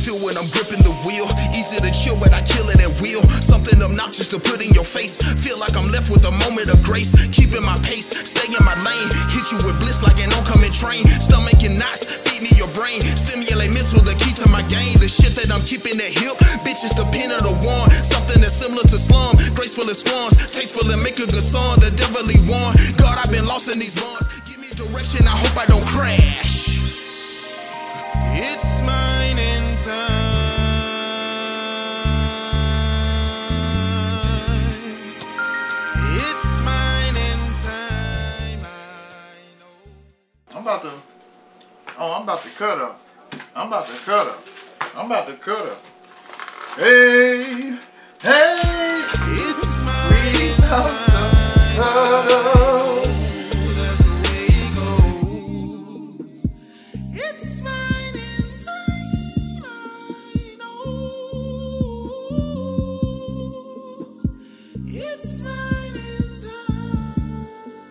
feel when I'm gripping the wheel. Easy to chill, but I kill it at will. Something obnoxious to put in your face. Feel like I'm left with a moment of grace. Keeping my pace, stay in my lane. Hit you with bliss like an oncoming train. Stomach and knots, feed me your brain. Stimulate mental, the key to my game. The shit that I'm keeping at hip, bitch, is the pin of the one. Something that's similar to slum, graceful as swans, tasteful and make a good song. The devilly one, God, I've been lost in these bonds. Give me direction, I hope I don't crash. It's mine in time. It's mine in time. I know. I'm about to cut up. I'm about to cut up. I'm about to cut up. Hey, hey, It's mine in time. cut up. That's the way it goes. It's mine in time. I know. It's mine in time.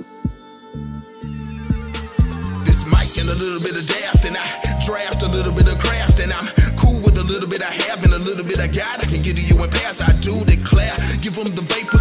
This mic and a little bit of daft, and I draft a little bit of craft, and I'm cool with a little bit I have and a little bit I got. I can give to you and pass. I do declare. Give them the vapor.